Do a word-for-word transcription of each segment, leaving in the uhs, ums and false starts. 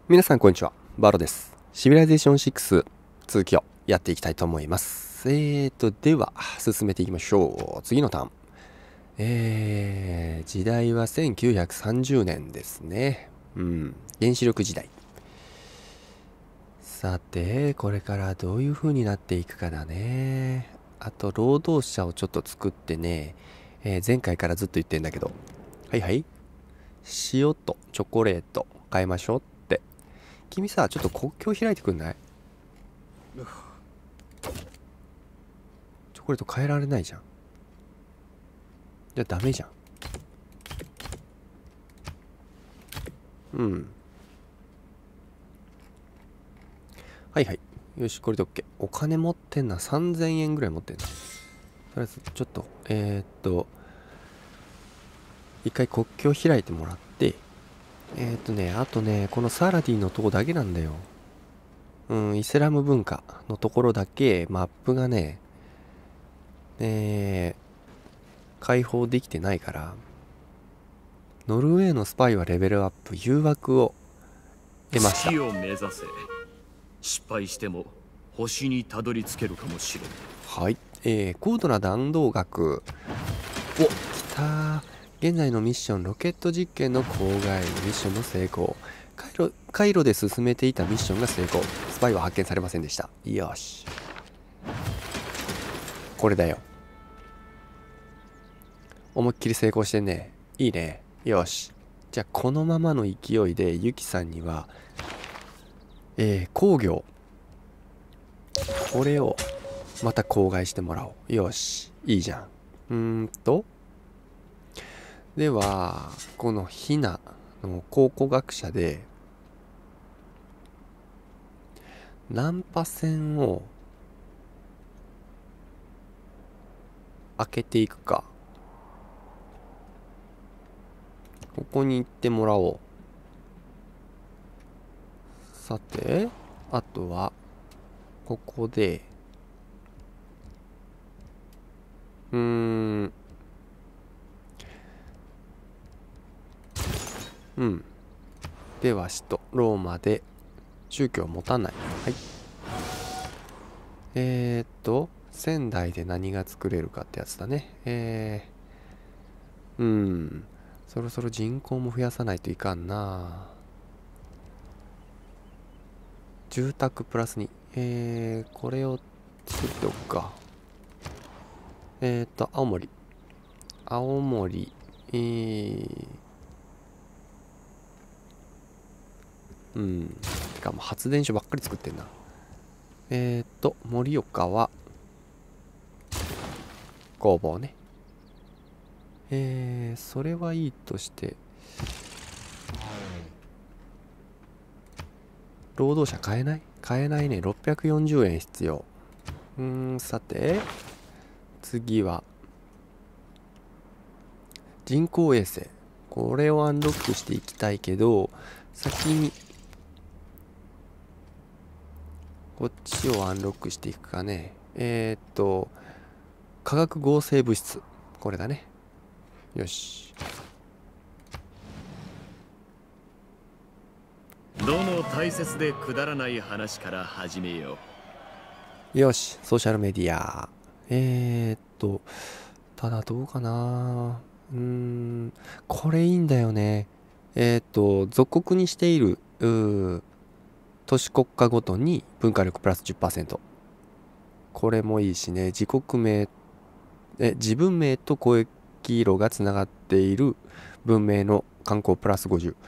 皆さんこんにちは、バロです。シビライゼーションシックス続きをやっていきたいと思います。えーとでは進めていきましょう。次のターン、えー、時代はせんきゅうひゃくさんじゅうねんですね。うん原子力時代。さてこれからどういう風になっていくかだね。あと労働者をちょっと作ってね、えー前回からずっと言ってんだけど、はいはい、塩とチョコレート買いましょうって。君さ、ちょっと国境開いてくんない？チョコレート変えられないじゃん。じゃあダメじゃん。うんはいはい、よし、これで OK。 お金持ってんな。さんぜんえんぐらい持ってんな。とりあえずちょっとえー、っと一回国境開いてもらって、えー、っとねあとねこのサラディのとこだけなんだよ。うんイスラム文化のところだけマップがねえー、開放できてないから。ノルウェーのスパイはレベルアップ、誘惑を得ました。 月を目指せ。失敗しても星にたどり着けるかもしれない。 はい、えー、高度な弾道学。お、きたー。現在のミッション、ロケット実験の郊外ミッションの成功。回路回路で進めていたミッションが成功。スパイは発見されませんでした。よし、これだよ。思いっきり成功してんね。いいね。よし、じゃあこのままの勢いでユキさんにはえー、工業、これをまた口外してもらおう。よし、いいじゃん。うーんとではこのヒナの考古学者でナンパ船を開けていくか。ここに行ってもらおう。さてあとはここでうーんうんでは首都ローマで宗教を持たない。はい、えー、っと仙台で何が作れるかってやつだね。えー、うんそろそろ人口も増やさないといかんな。住宅プラスに、えー、これを作っておくか。えー、っと青森青森えー、うんてかもう発電所ばっかり作ってんな。えー、っと盛岡は工房ね。えー、それはいいとして、労働者買えない買えないね。ろっぴゃくよんじゅうえん必要。うーんさて次は人工衛星。これをアンロックしていきたいけど、先にこっちをアンロックしていくかね。えー、っと化学合成物質、これだね。よし、 どの大切でくだらない話から始めよよし、ソーシャルメディア。えー、っとただどうかな。うーんこれいいんだよね。えー、っと属国にしているうー都市国家ごとに文化力プラス じゅっパーセント。これもいいしね。自国名え自分名と交易路がつながっている文明の観光プラスごじゅ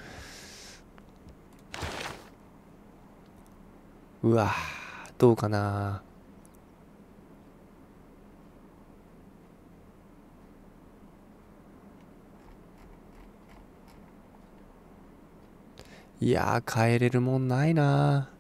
う。うわどうかな。いやー変えれるもんないな。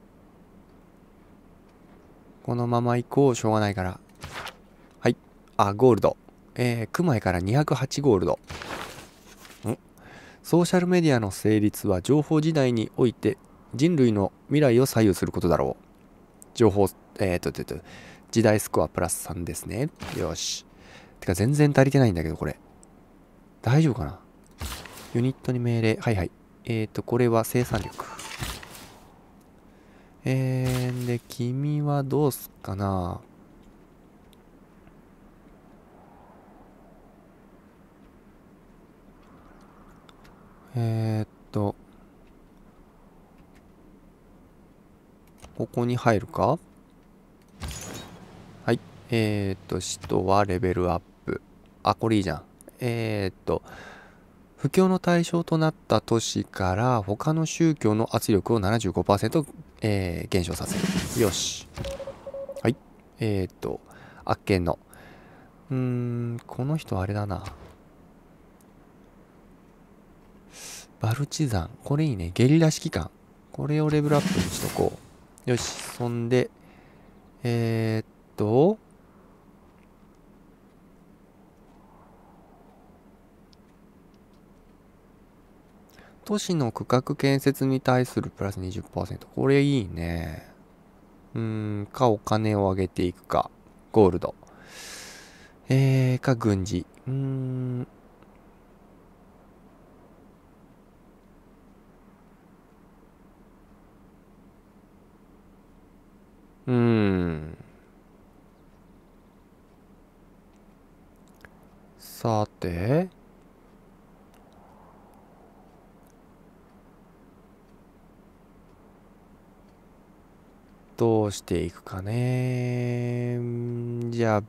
このまま行こう。しょうがないから。はい、あゴールド、えー、クマイからにひゃくはちゴールド。んソーシャルメディアの成立は情報時代において人類の未来を左右することだろう。情報えー、っととと時代スコアプラスさんですね。よし、てか全然足りてないんだけどこれ大丈夫かな。ユニットに命令、はいはい。えーとこれは生産力。 えー、で、君はどうすっかな。えー、っと、ここに入るか。はい。えー、っと、使徒はレベルアップ。あ、これいいじゃん。えー、っと、布教の対象となった都市から他の宗教の圧力をななじゅうごパーセント、えー減少させる。よし。はい。えー、っと、あっけんの。うーん、この人あれだな。バルチザン。これいいね。ゲリラ指揮官。これをレベルアップにしとこう。よし。そんで、えー、っと、都市の区画建設に対するプラスにじゅっパーセント。これいいね。うーん、かお金を上げていくか。ゴールド。えー、か軍事。うーん。うーん。さて。どうしていくかね。じゃあ、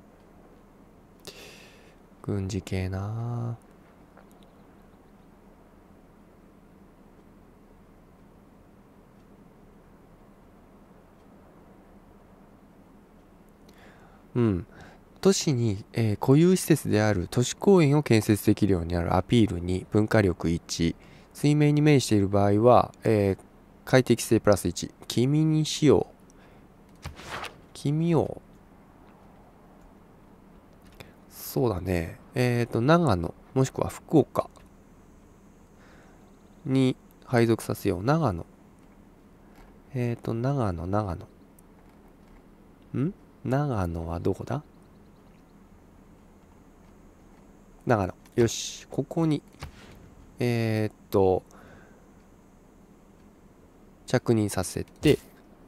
軍事系な。うん。都市に、えー固有施設である都市公園を建設できるようになるアピールに文化力いち。水面に面している場合は、えー快適性プラスいち。君にしよう。君を、そうだね。えっと、長野、もしくは福岡に配属させよう。長野。えっと、長野、長野。ん長野はどこだ。長野。よし。ここに、えーっと、着任させて、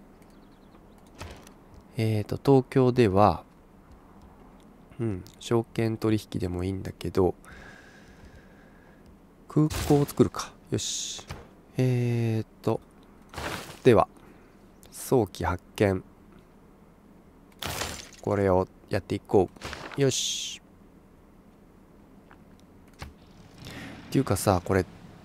えーっと、東京では、うん、証券取引でもいいんだけど、空港を作るか。よし。えーっと、では、早期発見。これをやっていこう。よし。っていうかさ、これ、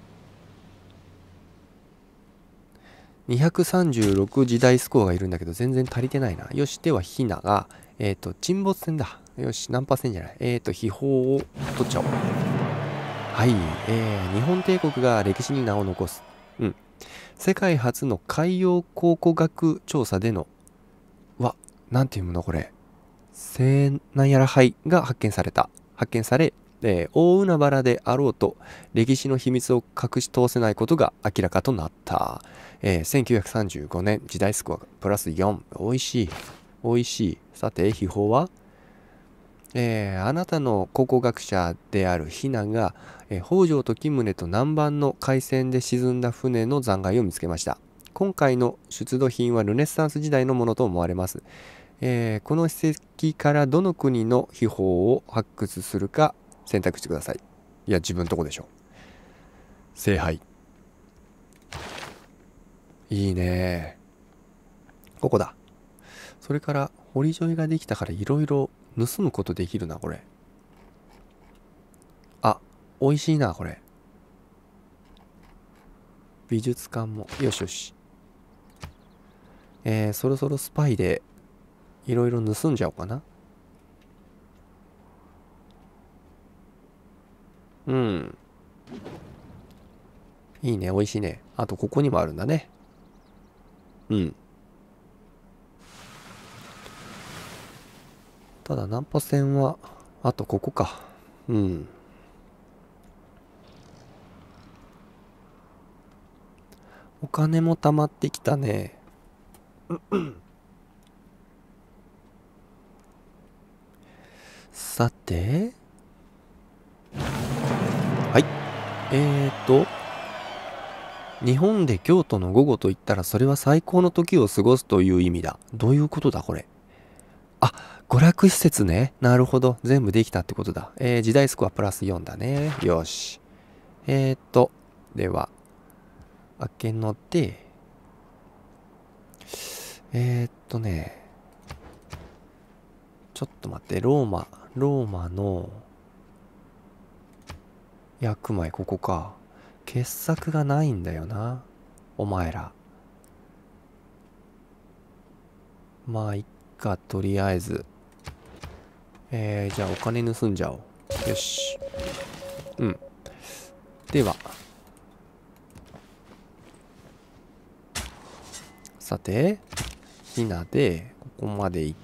にひゃくさんじゅうろく時代スコアがいるんだけど、全然足りてないな。よし。では、ヒナが、えーっと、沈没船だ。よし。ナンパ船じゃない。えーっと、秘宝を取っちゃおう。はい。えー、日本帝国が歴史に名を残す。うん。世界初の海洋考古学調査での、うわ、なんていうものこれ。西なんやら灰が発見された。発見され、えー大海原であろうと、歴史の秘密を隠し通せないことが明らかとなった。えーせんきゅうひゃくさんじゅうごねん、時代スコアプラスよん。おいしい。おいしい。さて、秘宝はえーあなたの考古学者であるヒナが、えー北条時宗と南蛮の海戦で沈んだ船の残骸を見つけました。今回の出土品はルネッサンス時代のものと思われます。えーこの史跡からどの国の秘宝を発掘するか選択してください。いや、自分とこでしょ。聖杯。いいね。ここだ。それから、堀沿いができたからいろいろ盗むことできるな、これ。あ、美味しいな、これ。美術館も。よしよし。えー、そろそろスパイでいろいろ盗んじゃおうかな。うん。いいね、美味しいね。あと、ここにもあるんだね。うん。ただ、ナンパ船は、あとここか。うん。お金も貯まってきたね。さて。はい。えーと、 日本で京都の午後といったらそれは最高の時を過ごすという意味だ。どういうことだこれ。あ、娯楽施設ね。なるほど。全部できたってことだ。えー、時代スコアプラスよんだね。よし。えーっと、では、開けので、えーっとね、ちょっと待って、ローマ、ローマの役枚、ここか。傑作がないんだよな。お前ら。まあ、いっか、とりあえず。えー、じゃあお金盗んじゃおう。よし。うん。では。さて、ひなで、ここまで行って、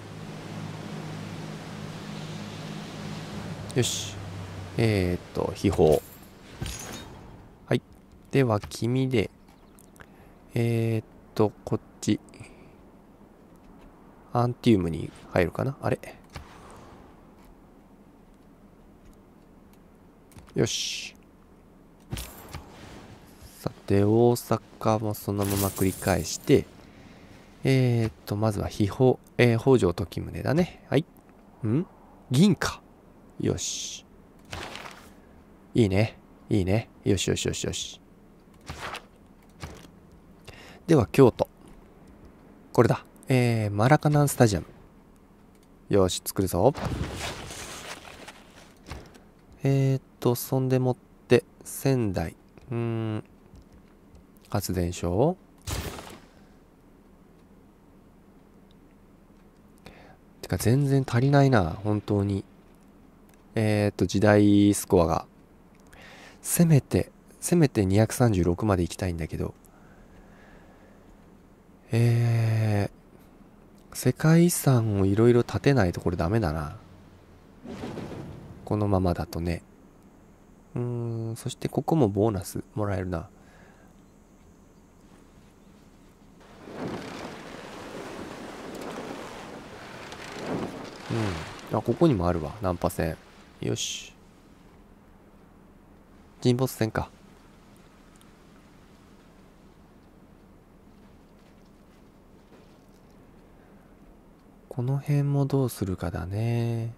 よし。えー、っと、秘宝。はい。では、君で、えー、っと、こっち。アンティウムに入るかなあれ。よし。さて、大阪もそのまま繰り返して、えー、っと、まずは秘宝、えー、北条時宗だね。はい。ん銀か。よし。いいね。いいね。よしよしよしよし。では、京都。これだ。えー、マラカナンスタジアム。よし、作るぞ。えー、っと、そんでもって、仙台。うーん。発電所てか、全然足りないな。本当に。えー、っと、時代スコアが。せめて、せめてにひゃくさんじゅうろくまで行きたいんだけど。えー、世界遺産をいろいろ建てないとこれダメだな。このままだとね。うーん、そしてここもボーナスもらえるな。うん。あ、ここにもあるわ。ナンパ船。よし。沈没船か。この辺もどうするかだね。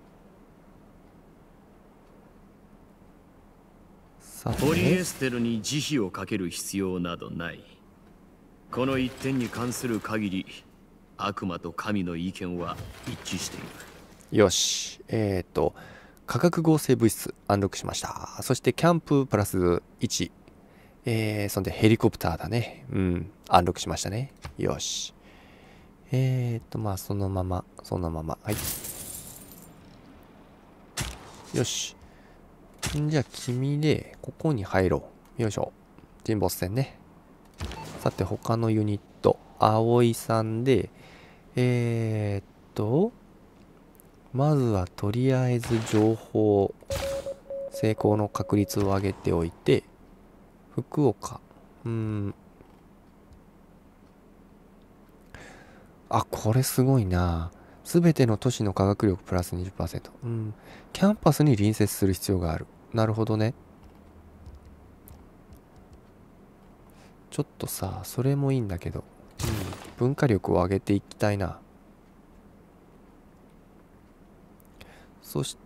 さポリエて。 ステルに慈悲をかける必要などない。この一点に関する限り、悪魔と神の意見は一致している。 よし。えっと、化学合成物質アンロックしました。そしてキャンププラスいち。えー、そんでヘリコプターだね。うん。アンロックしましたね。よし。えーっと、まあ、そのまま、そのまま。はい。よし。んじゃあ、君で、ここに入ろう。よいしょ。沈没船ね。さて、他のユニット。葵さんで、えーっと、まずはとりあえず情報、成功の確率を上げておいて、福岡。うーん。あ、これすごいな。すべての都市の科学力プラスにじゅっパーセント。うん。キャンパスに隣接する必要がある。なるほどね。ちょっとさ、それもいいんだけど。うん。文化力を上げていきたいな。そして、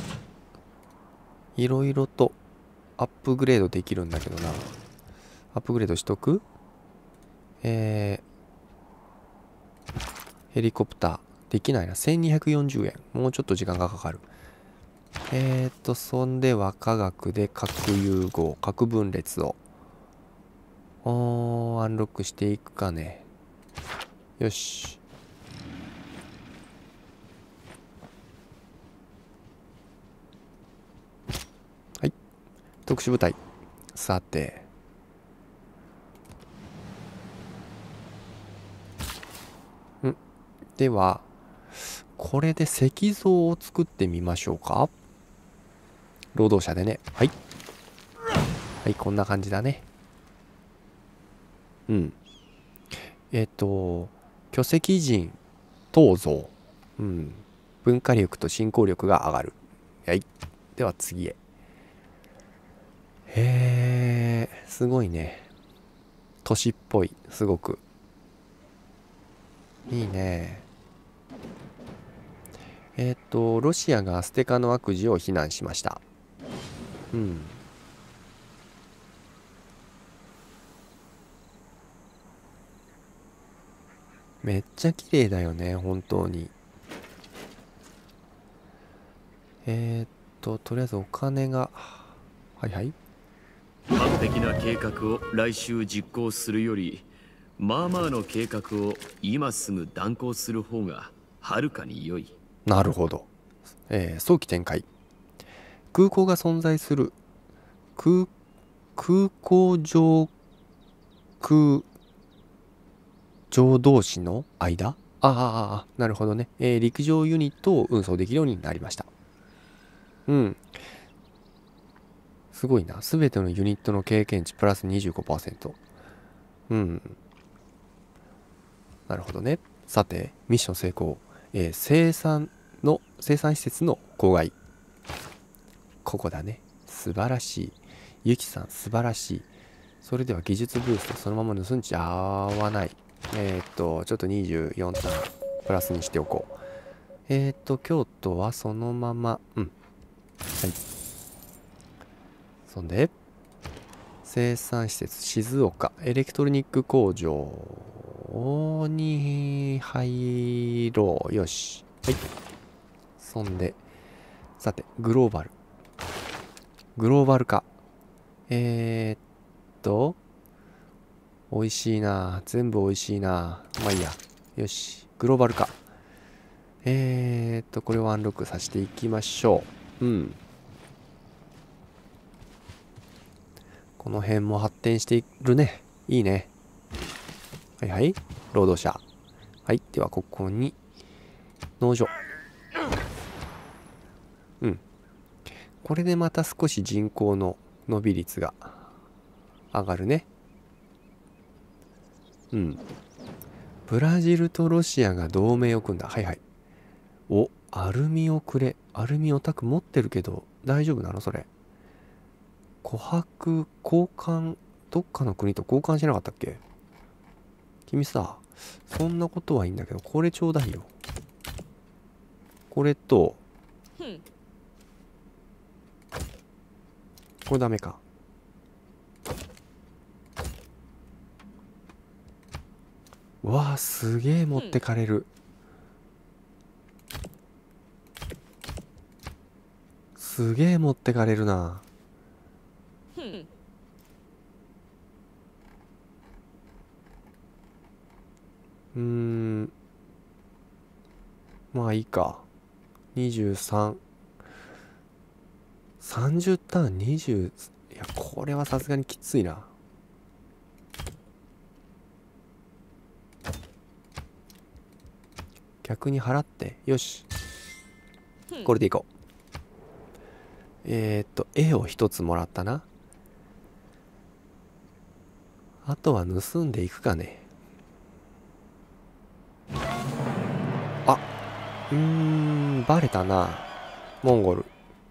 いろいろとアップグレードできるんだけどな。アップグレードしとくえー、ヘリコプター。できないな。せんにひゃくよんじゅうえん。もうちょっと時間がかかる。えーと、そんでは科学で核融合、核分裂を、おー、アンロックしていくかね。よし。はい。特殊部隊。さて。ん。では、これで石像を作ってみましょうか。労働者でね。はい。はい、こんな感じだね。うん。えっと、巨石人、銅像。うん。文化力と振興力が上がる。はい。では次へ。 へえ、すごいね。都市っぽい、すごく。いいね。えーっと、ロシアがアステカの悪事を非難しました。うん。めっちゃ綺麗だよね、本当に。えーっと、とりあえずお金が、はいはい。 完璧な計画を来週実行するより、まあまあの計画を今すぐ断行する方がはるかに良い。 なるほど。えー早期展開。空港が存在する空、空港上空上同士の間、ああ、なるほどね。えー陸上ユニットを運送できるようになりました。うん。すごいな。すべてのユニットの経験値プラス にじゅうごパーセント。うん。なるほどね。さて、ミッション成功。えー生産の、生産施設の郊外。ここだね。素晴らしい。ゆきさん、素晴らしい。それでは技術ブーストそのまま盗んじゃわない。えーっと、ちょっとにじゅうよんターンプラスにしておこう。えーっと、京都はそのまま、うん。はい。そんで、生産施設、静岡、エレクトロニック工場に入ろう。よし。はい。そんで、さて、グローバル。グローバル化。えーっと、美味しいな。全部美味しいな。まあいいや。よし。グローバル化。えーっと、これをアンロックさせていきましょう。うん。この辺も発展しているね。いいね。はいはい。労働者。はい。では、ここに、農場。うん。これでまた少し人口の伸び率が上がるね。うん。ブラジルとロシアが同盟を組んだ。はいはい。お、アルミをくれ。アルミオタク持ってるけど、大丈夫なのそれ。琥珀交換、どっかの国と交換しなかったっけ？君さ、そんなことはいいんだけど、これちょうだいよ。これと、これダメか。うわあ、すげえ持ってかれる。すげえ持ってかれるな。うーん。まあいいか。にじゅうさん。さんじゅうターンにじゅう。いや、これはさすがにきついな。逆に払って。よし。これでいこう。えー、っと、絵を一つもらったな。あとは盗んでいくかね。あ、うーん、バレたな。モンゴル。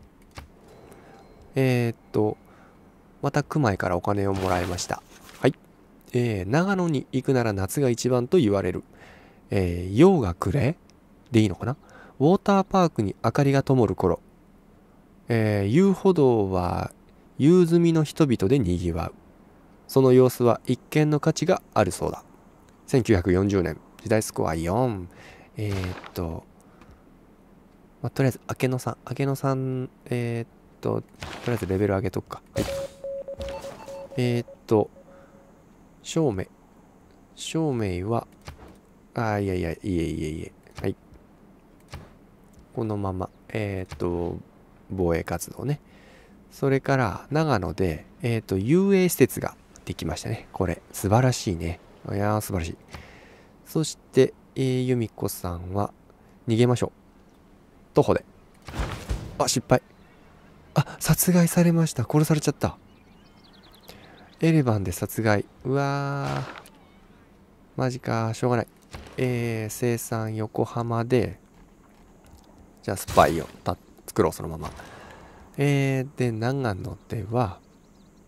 えー、っと、また熊井からお金をもらいました。はい。えー、長野に行くなら夏が一番と言われる。えー、夜が暮れでいいのかな。ウォーターパークに明かりが灯る頃。えー、遊歩道は夕積みの人々で賑わう。その様子は一見の価値があるそうだ。せんきゅうひゃくよんじゅうねん、時代スコアよん。えー、っと、まあ、とりあえず、明野さん、明野さん、えー、っと、とりあえずレベル上げとくか。はい。えー、っと、照明。照明は、あ、いやいや、いえいえいえ。はい。このまま、えー、っと、防衛活動ね。それから、長野で、えー、っと、遊泳施設ができましたね。これ、素晴らしいね。いやー、素晴らしい。そして、えー、由美子さんは、逃げましょう。徒歩で。あ、失敗。あ、殺害されました。殺されちゃった。エレバンで殺害。うわー。マジか。しょうがない。えー、生産横浜で、じゃあスパイをた作ろう、そのまま。えー、で、長野では、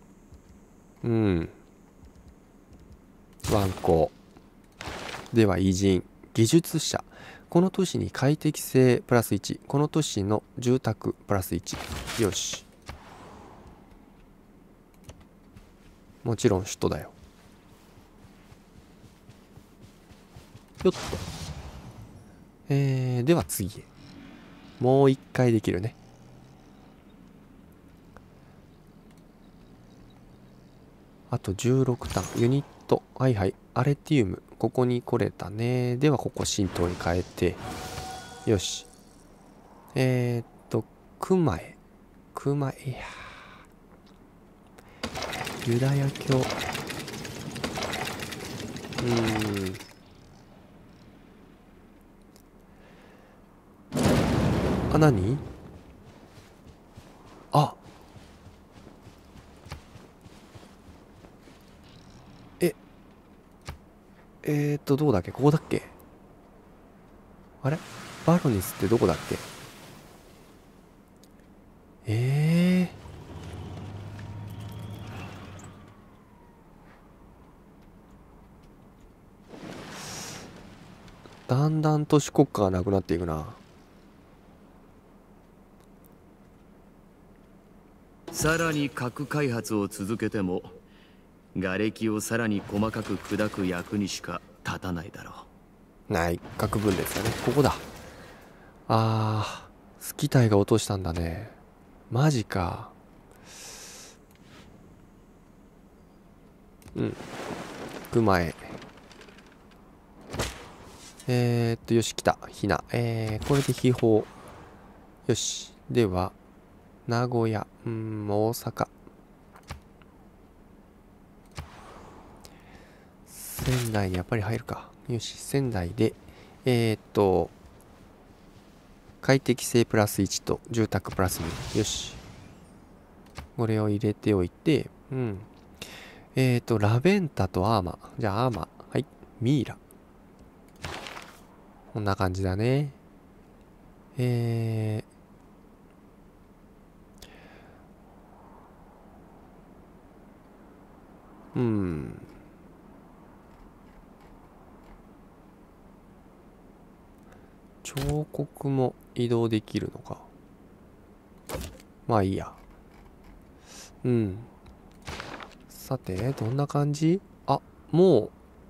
うん。ワンコでは偉人、技術者。この都市に快適性プラスいち。この都市の住宅プラスいち。よし。もちろん首都だよ。よっと。えー、では次へ。もう一回できるね。あとじゅうろくターン。ユニット。はいはい。アレティウム。ここに来れたね。ではここ神道に変えて。よし。えー、っと、熊へ。熊へ。いやー。ユダヤ教。うーん。あ、何？あ、え、えーっと、どうだっけ？ここだっけ？あれ？バロニスってどこだっけ？えー、だんだん都市国家がなくなっていくな。 さらに核開発を続けても瓦礫をさらに細かく砕く役にしか立たないだろ内閣分裂だね。ここだ。あー、スキタイが落としたんだね。マジか。うん。熊へ。えー、っと、よし、来た。ひな。えー、これで秘宝。よし。では、名古屋。うーん、大阪。仙台にやっぱり入るか。よし、仙台で、えー、っと、快適性プラスいちと住宅プラスに。よし。これを入れておいて、うん。えー、っと、ラベンタとアーマ。じゃあ、アーマ。はい。ミイラ。こんな感じだね。えー、うん。彫刻も移動できるのか。まあいいや。うん。さて、どんな感じ？あ、も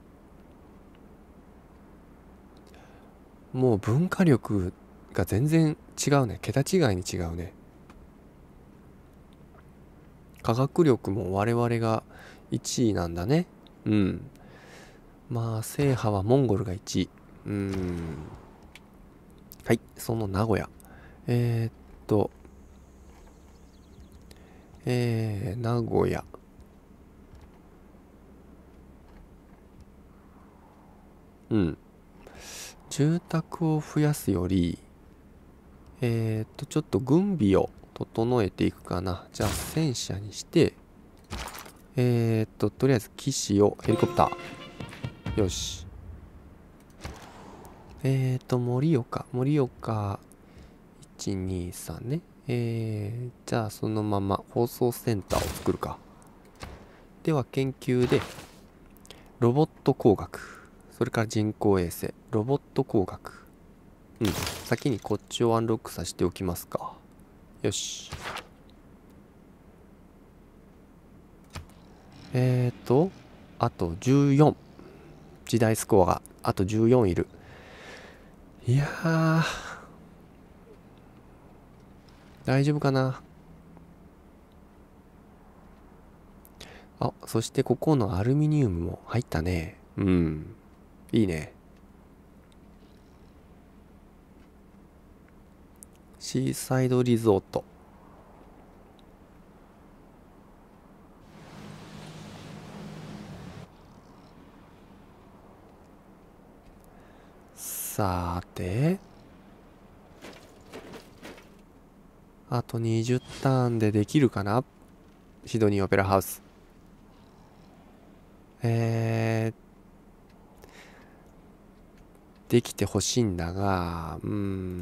う、もう文化力が全然違うね。桁違いに違うね。科学力も我々がいちいなんだね。うん。まあ、制覇はモンゴルがいちい。うーん。はい、その名古屋。えー、っと、えー、名古屋。うん。住宅を増やすより、えー、っと、ちょっと軍備を整えていくかな。じゃあ、戦車にして、えー、っと、とりあえず騎士をヘリコプター。よし。えー、っと、盛岡。盛岡、いち、に、さんね。えー、じゃあ、そのまま放送センターを作るか。では、研究で、ロボット工学。それから人工衛星。ロボット工学。うん。先にこっちをアンロックさせておきますか。よし。えーと、あとじゅうよん。時代スコアがあとじゅうよんいる。いやー、大丈夫かな。あ、そしてここのアルミニウムも入ったね。うん。いいね。シーサイドリゾート。さーて。あとにじゅうターンでできるかな。シドニーオペラハウス。えー、できてほしいんだが、うーん。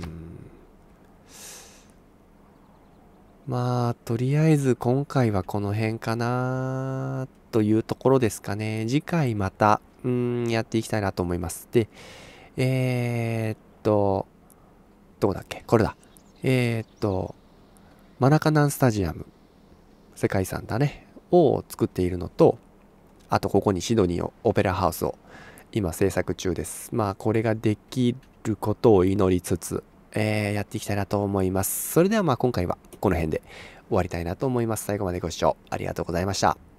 まあ、とりあえず今回はこの辺かなというところですかね。次回また、うーん、やっていきたいなと思います。で、えー、っと、どこだっけこれだ。えー、っと、マナカナンスタジアム、世界遺産だね、を作っているのと、あとここにシドニーをオペラハウスを今制作中です。まあこれができることを祈りつつ、えー、やっていきたいなと思います。それではまあ今回はこの辺で終わりたいなと思います。最後までご視聴ありがとうございました。